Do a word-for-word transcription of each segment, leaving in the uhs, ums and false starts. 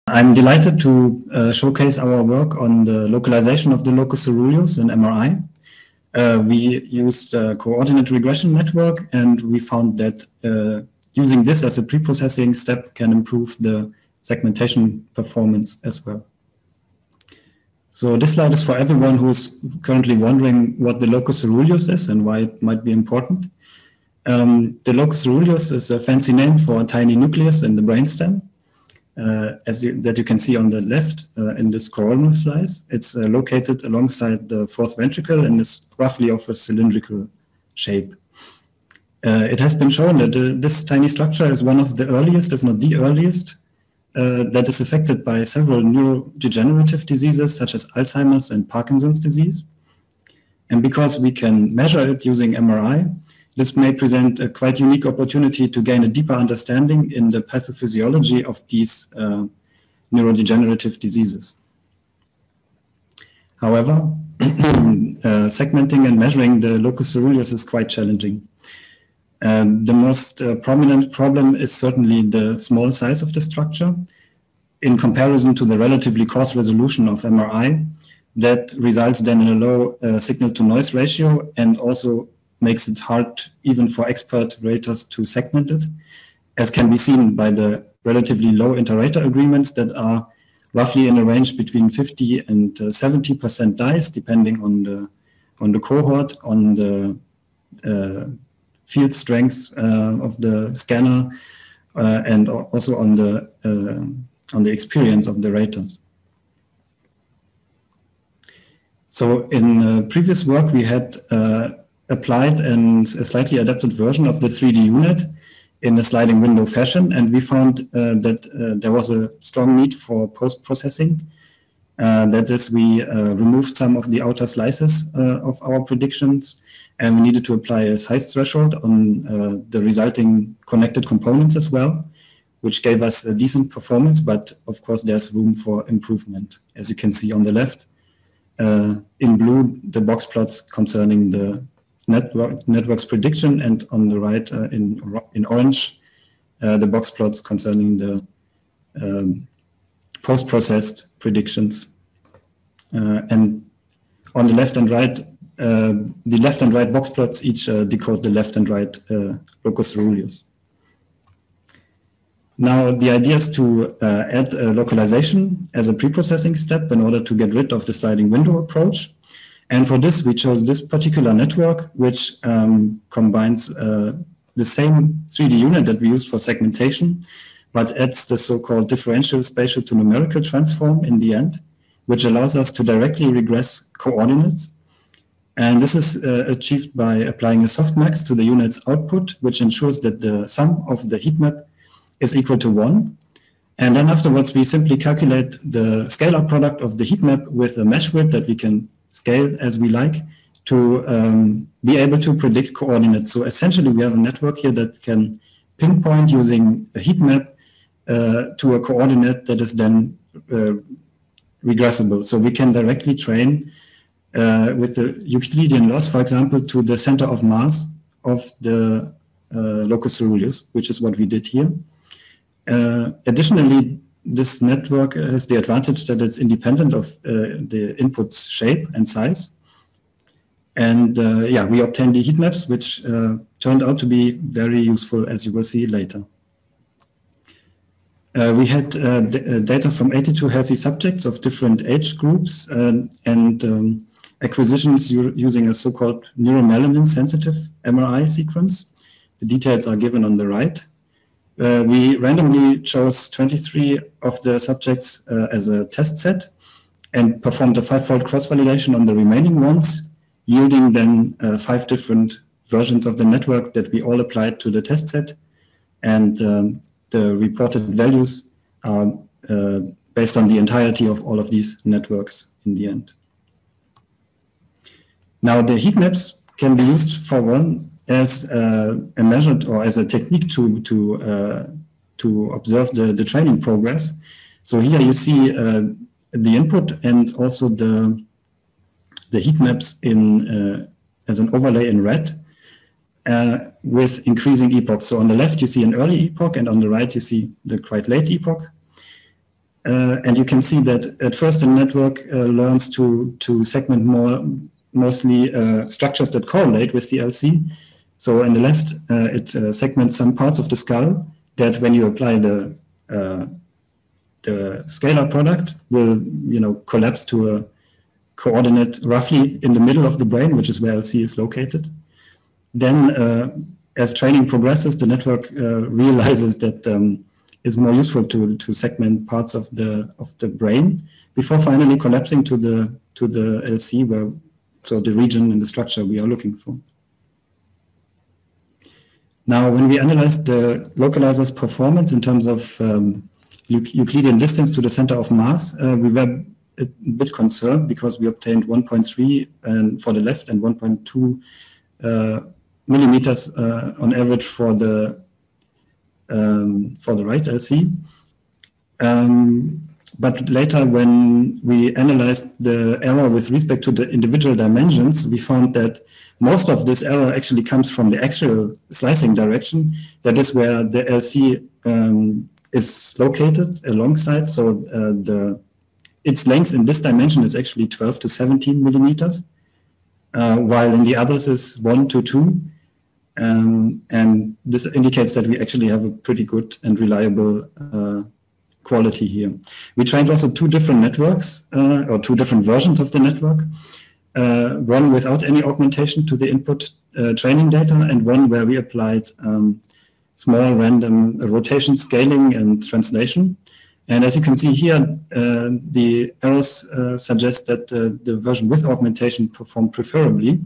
I'm delighted to uh, showcase our work on the localization of the locus coeruleus in M R I. Uh, we used a coordinate regression network, and we found that uh, using this as a pre-processing step can improve the segmentation performance as well. So this slide is for everyone who is currently wondering what the locus coeruleus is and why it might be important. Um, the locus coeruleus is a fancy name for a tiny nucleus in the brainstem. Uh, as you, that you can see on the left uh, in this coronal slice. It's uh, located alongside the fourth ventricle and is roughly of a cylindrical shape. Uh, it has been shown that uh, this tiny structure is one of the earliest, if not the earliest, uh, that is affected by several neurodegenerative diseases such as Alzheimer's and Parkinson's disease. And because we can measure it using M R I, this may present a quite unique opportunity to gain a deeper understanding in the pathophysiology of these uh, neurodegenerative diseases. However, uh, segmenting and measuring the locus coeruleus is quite challenging. Um, the most uh, prominent problem is certainly the small size of the structure in comparison to the relatively coarse resolution of M R I that results then in a low uh, signal-to-noise ratio and also makes it hard even for expert raters to segment it, as can be seen by the relatively low inter-rater agreements that are roughly in a range between fifty and seventy percent dice, depending on the on the cohort, on the uh, field strength uh, of the scanner, uh, and also on the uh, on the experience of the raters. So in uh, previous work, we had uh, applied and a slightly adapted version of the three D unit in a sliding window fashion, and we found uh, that uh, there was a strong need for post-processing. Uh, that is, we uh, removed some of the outer slices uh, of our predictions, and we needed to apply a size threshold on uh, the resulting connected components as well, which gave us a decent performance, but of course there's room for improvement. As you can see on the left, uh, in blue, the box plots concerning the Network, network's prediction, and on the right uh, in, in orange, uh, the box plots concerning the um, post-processed predictions. Uh, and on the left and right, uh, the left and right box plots each uh, decode the left and right uh, locus coeruleus. Now, the idea is to uh, add a localization as a pre-processing step in order to get rid of the sliding window approach. And for this, we chose this particular network, which um, combines uh, the same three D unit that we use for segmentation, but adds the so-called differential spatial to numerical transform in the end, which allows us to directly regress coordinates. And this is uh, achieved by applying a softmax to the unit's output, which ensures that the sum of the heat map is equal to one. And then afterwards, we simply calculate the scalar product of the heat map with the mesh width that we can scale as we like to um, be able to predict coordinates. So essentially, we have a network here that can pinpoint using a heat map uh, to a coordinate that is then uh, regressible. So we can directly train uh, with the Euclidean loss, for example, to the center of mass of the uh, locus coeruleus, which is what we did here. Uh, additionally, this network has the advantage that it's independent of uh, the input's shape and size. And uh, yeah, we obtained the heat maps, which uh, turned out to be very useful, as you will see later. Uh, we had uh, data from eighty-two healthy subjects of different age groups uh, and um, acquisitions using a so-called neuromelanin sensitive M R I sequence. The details are given on the right. Uh, we randomly chose twenty-three of the subjects uh, as a test set and performed a five-fold cross-validation on the remaining ones, yielding then uh, five different versions of the network that we all applied to the test set. And um, the reported values are uh, based on the entirety of all of these networks in the end. Now, the heat maps can be used for one as uh, a measure or as a technique to to uh, to observe the, the training progress. So here you see uh, the input and also the the heat maps in uh, as an overlay in red uh, with increasing epochs. So on the left you see an early epoch, and on the right you see the quite late epoch. Uh, and you can see that at first the network uh, learns to, to segment more, mostly uh, structures that correlate with the L C. So on the left, uh, it uh, segments some parts of the skull that when you apply the, uh, the scalar product will, you know, collapse to a coordinate roughly in the middle of the brain, which is where L C is located. Then uh, as training progresses, the network uh, realizes that um, is more useful to, to segment parts of the of the brain before finally collapsing to the to the L C, where so the region in the structure we are looking for. Now, when we analyzed the localizer's performance in terms of um, Euclidean distance to the center of mass, uh, we were a bit concerned because we obtained one point three and for the left and one point two uh, millimeters uh, on average for the Um, for the right L C. Um, but later when we analyzed the error with respect to the individual dimensions, we found that most of this error actually comes from the actual slicing direction. That is where the L C um, is located alongside. So uh, the its length in this dimension is actually twelve to seventeen millimeters, uh, while in the others is one to two. Um, and this indicates that we actually have a pretty good and reliable uh, quality here. We trained also two different networks uh, or two different versions of the network. Uh, one without any augmentation to the input uh, training data, and one where we applied um, small random rotation scaling and translation. And as you can see here, uh, the arrows uh, suggest that uh, the version with augmentation performed preferably.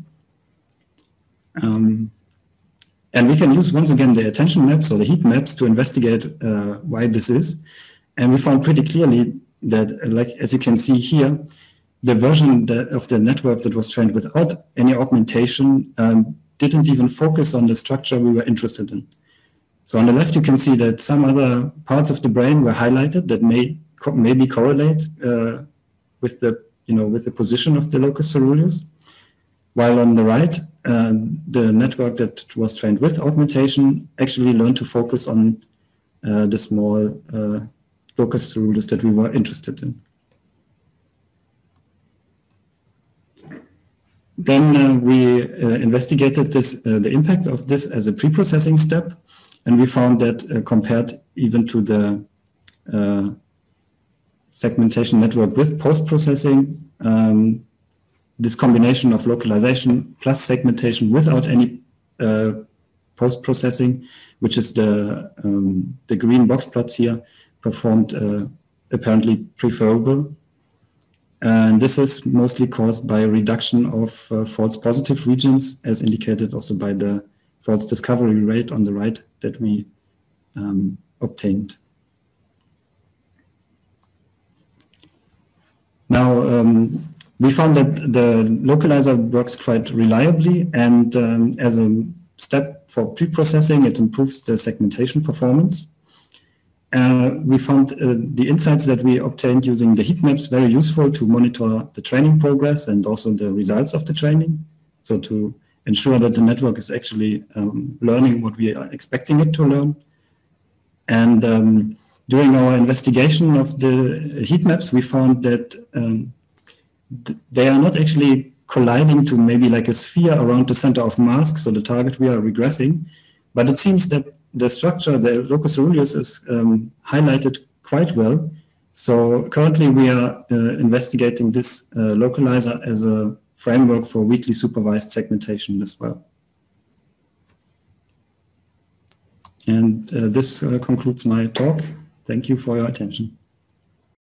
Um, And we can use, once again, the attention maps or the heat maps to investigate uh, why this is. And we found pretty clearly that, like as you can see here, the version that, of the network that was trained without any augmentation um, didn't even focus on the structure we were interested in. So on the left, you can see that some other parts of the brain were highlighted that may co maybe correlate uh, with the, you know, with the position of the locus coeruleus. While on the right, uh, the network that was trained with augmentation actually learned to focus on uh, the small uh, locus coeruleus that we were interested in. Then uh, we uh, investigated this, uh, the impact of this as a pre-processing step, and we found that uh, compared even to the uh, segmentation network with post-processing, um, this combination of localization plus segmentation without any uh, post-processing, which is the, um, the green box plots here, performed uh, apparently preferable. And this is mostly caused by a reduction of uh, false positive regions, as indicated also by the false discovery rate on the right that we um, obtained. Now, um, we found that the localizer works quite reliably, and um, as a step for pre-processing, it improves the segmentation performance. Uh, we found uh, the insights that we obtained using the heat maps very useful to monitor the training progress and also the results of the training. So to ensure that the network is actually um, learning what we are expecting it to learn. And um, during our investigation of the heat maps, we found that um, they are not actually colliding to maybe like a sphere around the center of mass, so the target we are regressing, but it seems that the structure, the locus coeruleus, is um, highlighted quite well. So currently we are uh, investigating this uh, localizer as a framework for weakly supervised segmentation as well. And uh, this uh, concludes my talk. Thank you for your attention.